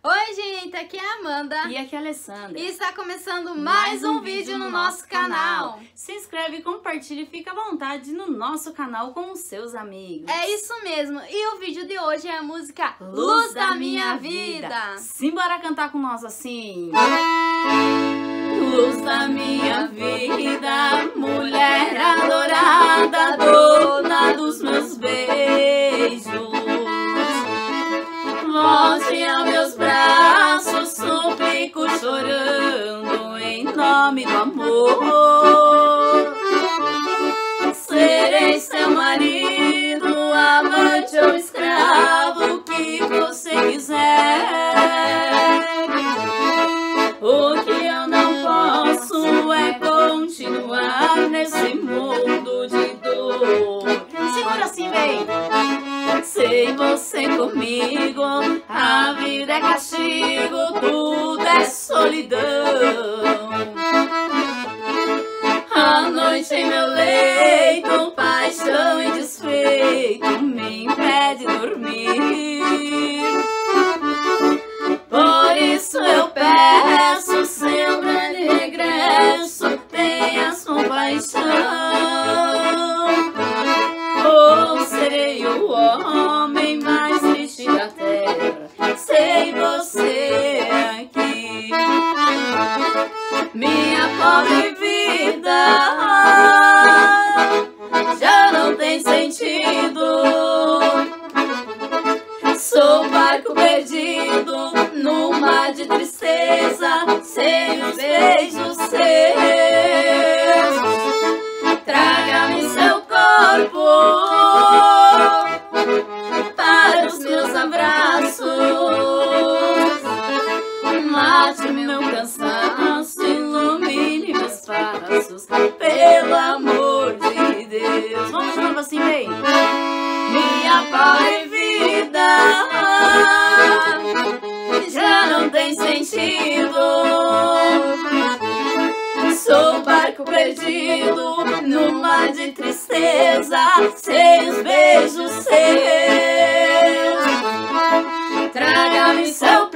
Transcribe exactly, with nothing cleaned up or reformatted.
Oi gente, aqui é a Amanda e aqui é a Alessandra e está começando mais, mais um, um vídeo no nosso canal. canal. Se inscreve, compartilha e fica à vontade no nosso canal com os seus amigos. É isso mesmo, e o vídeo de hoje é a música Luz, Luz da, da Minha Vida. vida. Simbora cantar com nós assim. Luz da minha vida, mulher adorada, dona dos meus beijos. Volte aos meus braços, suplico chorando em nome do amor. Serei seu marido, amante ou escravo, o que você quiser. O que eu não posso é continuar nesse mundo de dor. Segura assim, vem! Sem você comigo, a vida é castigo, tudo é solidão. A noite em meu leito, paixão e despeito me impede dormir. Por isso eu peço, seu grande regresso, tenhas compaixão. Ou serei o homem mais triste da terra sem você aqui. Minha pobre vida já não tem sentido. Sou barco perdido no mar de tristeza, sem os beijos seus. Traga-me seu corpo para os meus abraços. Mate meu cansaço, ilumine meus passos, pelo amor de Deus. Vamos de novo assim, vem. Minha pobre vida já não tem sentido. Sou barco perdido no mar de tristeza, sem os beijos seus. Traga-me seu